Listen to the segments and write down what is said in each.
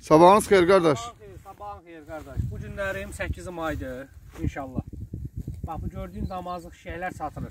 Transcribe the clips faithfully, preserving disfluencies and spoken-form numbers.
Sabahınız xeyir qardaş. Sabahın xeyir qardaş. Bu günlərim səkkiz maydır inşallah. Bax bu gördüyün damazlıq şeylər satılır.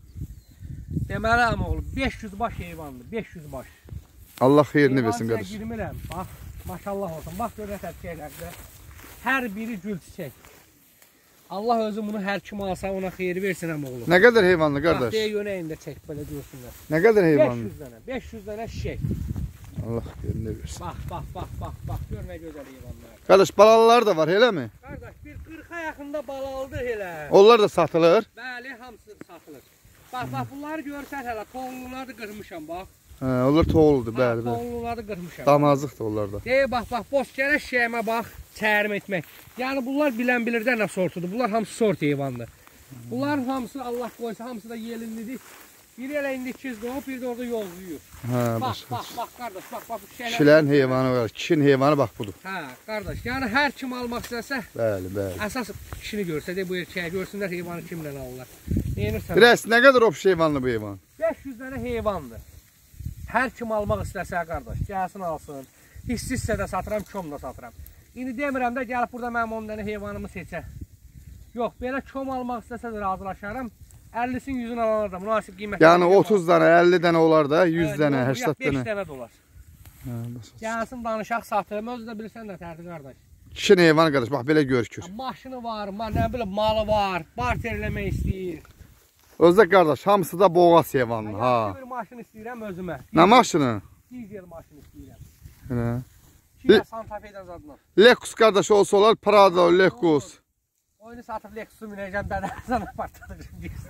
Deməli əmoğlu beş yüz baş heyvandır, beş yüz baş. Allah xeyrini versin qardaş. Heyvan girmirəm. Bax maşallah olsun. Bax görürsən şeylərdə hər biri gül çiçək. Allah özü bunu hər kim alsa ona xeyir versin əmoğlu. Nə qədər heyvanlı qardaş? Bax deyə yönəyində çək belə görsünlər. Nə qədər heyvanlı? beş yüz dənə, beş yüz dənə şişək. Allah xeyrini versin. Bax, bax, bax, bax, bax, gör nə gözəl heyvanlar. Qardaş, balalılar da var, elə mi? Qardaş, bir qırxa yaxında balalıdır elə. Onlar da satılır? Bəli, hamısı satılır. Bax, bax, bunları görsən hələ, toğunluları qırmışam, bax. Hə, onlar toğuldur, bəli, bəli. Toğunluları qırmışam. Damazlıqdır onlar da. Deyir, bax, bax, boz gərək şeyimə bax, çərim etmək. Yəni, bunlar bilən bilir də nə sortudur. Bunlar hamısı sort heyvandır. Bunların hamısı Allah qoysa, hamısı da yelinlidir. Biri elə indi iki yüz doğub, biri də orada yollayır. Hə, bax, bax, bax, qardaş, bax, bax, bu şeylər. Kişilərin heyvanı var, kişinin heyvanı bax budur. Hə, qardaş, yəni hər kim almaq istəsə, bəli, bəli. Əsas kişini görsə də bu erkəyə görsünlər heyvanı kimlə alırlar. Neyinirsən? Biraz nə qədər obş heyvanlı bu heyvan? beş yüz dənə heyvandır. Hər kim almaq istəsə, qardaş, gəlsin alsın. Hissi hissədə satıram, kom da satıram. İndi demirəm də gəlib burada mənim on dənə heyvanımı seçə. Yox, belə kom almaq istəsə də razılaşaram. əllisini yüzünü alanlar da münasib qiymətli. Yəni otuz dənə, əlli dənə olar da, yüz dənə, səksən dənə. beş dənə dolar. Gəlsin danışaq satırım, özü də bilirsən də tərdi qardaş. Kişinin heyvanı qardaş, bax belə görükür. Maşını var, nə bilim malı var, barter eləmək istəyir. Özdə qardaş, hamısı da boğaz heyvanlı, ha. Yaxşı bir maşın istəyirəm özümə. Nə maşını? Dizel maşını istəyirəm. Hə. Kia Santa Fe'dən zadından. Lexus qardaş olsa olar, Prado, Lexus. Oyunu satıb Lexus'u minəcəm, bədə sana partladacım deyirsin.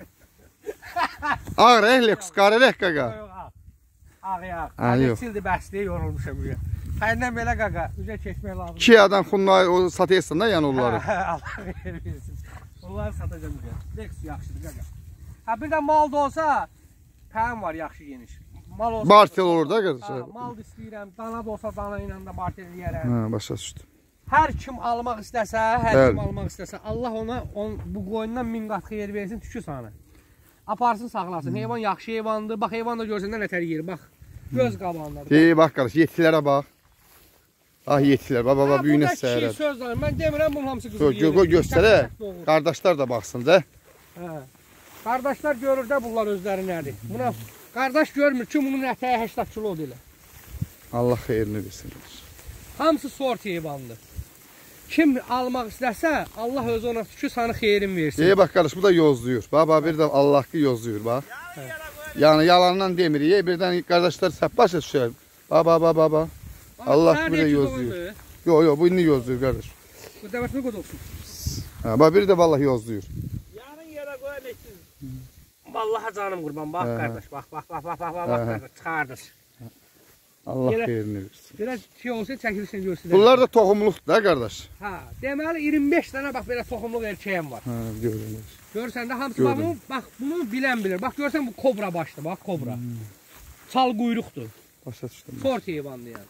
Ağır, eh, Lexus, qarı rək qaqa. Yox, ağ. Ağ, ağ. Ha, yox. Sildi bəsliyə yorulmuşam bugün. Səndən belə qaqa, üzə keçmək lazım. Kia'dan Hyundai o satıyorsun da yəni onları. Allah xeyir versin. Onları satacağım bugün. Lexus yaxşıdır qaqa. Ha bir də mal da olsa, pəyim var yaxşı geniş. Mal olsa... Bartel olur da qardaş. Ha, mal da istəyirəm, dana da olsa dana ilə də bartel eləyərəm. Hə, başa düşdüm. Hər kim almaq istəsə, hər Bəli. kim almaq istəsə, Allah ona on, bu qoyundan min qat xeyir versin, tükü sana. Aparsın, saxlasın. Hmm. Heyvan yaxşı heyvandır. Bax, heyvan da görsəndə nətər yeri, bax. Göz qabağındadır. Deyir, bax qardaş, yetilərə bax. Ah, yetilər, bax, bax, büyünə səhərə. Burada kişi söz var, mən demirəm bunun hamısı qızıl yeri. Qoy, göstərə, qardaşlar da baxsın da. Hə. Qardaşlar görür də bunlar özləri nədir. Buna qardaş görmür ki, bunun ətəyi səksən kilo deyil. Allah xeyrini versin. Hamısı sort heyvandır. Kim almaq istəsə, Allah özü ona tükü sana xeyrin versin. Deyir, bax qardaş, bu da yozluyur. Bax, bax, bir də Allah ki yozluyur, bax. Yəni, yalandan demirik, birdən qardaşlar səhv başa düşər. Bax, bax, bax, bax. Allah ki bir də yozluyur. Yox, yox, bu indi yozluyur, qardaş. Bu dəvət nə qədər olsun? Hə, bax, bir də vallahi yozluyur. Yarın yerə qoyan eksiz. Vallahi canım qurban, bax qardaş, bax, bax, bax, bax, bax, bax, qardaş, çıxardır. Allah xeyrini versin. Biraz şey olsa çəkilişini görsün. Bunlar da toxumluqdur da, qardaş. Hə, deməli iyirmi beş dənə bax belə toxumluq erkəyim var. Hə, görürəm. Görsən də hamısı bax, bunu, bax, bunu bilən bilir. Bax, görsən bu kobra başdır, bax, kobra. Hmm. Çal quyruqdur. Başa düşdüm. Sort heyvandır yəni.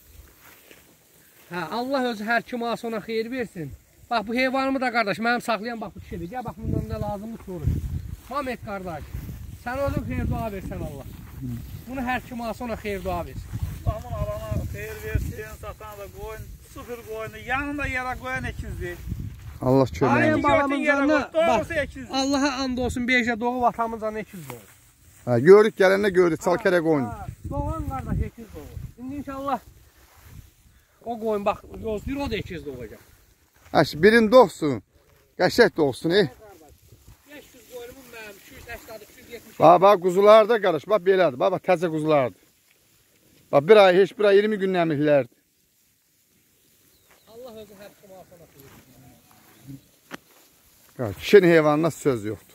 Hə, Allah özü hər kim alsa ona xeyir versin. Bax, bu heyvanımı da qardaş, mənim saxlayan bax bu kişidir. Gəl, bax, bundan nə lazımdır soruş. Mamet qardaş, sən özün xeyir dua versən Allah. Hmm. Bunu hər kim alsa ona xeyir dua versin. Tamam alana xeyir versin, satana da qoyun, sıfır qoyunu, yanında yerə qoyan ekizdir. Allah kömək. Ayın balamın canına, bax, ekizdir. Allaha and olsun, beşə doğub atamın canına ekiz doğur. Hə, gördük, gələndə gördük, çal kərə qoyun. Doğan qardaş ekiz doğur. İndi inşallah o qoyun, bax, gözləyir, o da ekiz doğacaq. Həş, birin doğsun, qəşək doğsun, eh. beş yüz qoyunumun mənim, iki yüz səksən, iki yüz yetmiş. Bax, bax, quzular da qardaş, bax, belədir, bax, bax, təzə quzulardır. Bax, bir ay, heç bir ay iyirmi gün əmrliklərdir. Allah özü hər kim alsana xeyir. Qaç, kişinin heyvanına söz yoxdur.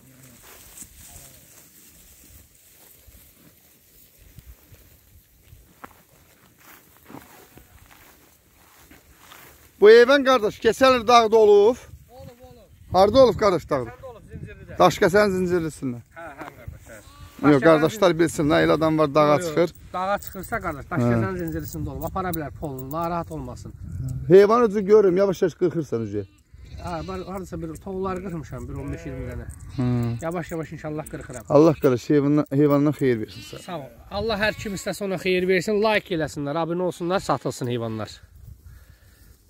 Bu heyvan qardaş, keçən il dağda olub. Olub, olub. Harada olub qardaş dağda? Səndə olub, zincirlidə. Daşkəsən zincirlisində. Hə, hə, qardaş, hə. Yox, qardaşlar bilsin, nə elə adam var dağa çıxır. Dağa çıxırsa qardaş, daşkəsən zincirlisində olub. Apara bilər polunu, narahat olmasın. Heyvan ucu görürüm, yavaş-yavaş qırxırsan ucu. Hə, haradasa bir toğulları qırmışam, bir on beş iyirmi dənə. Yavaş-yavaş inşallah qırxıram. Allah qardaş heyvandan xeyir versin sağ. Sağ ol. Allah hər kim istəsə ona xeyir versin, like eləsinlər, abunə olsunlar, satılsın heyvanlar.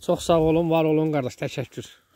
Çox sağ olun, var olun qardaş, təşəkkür.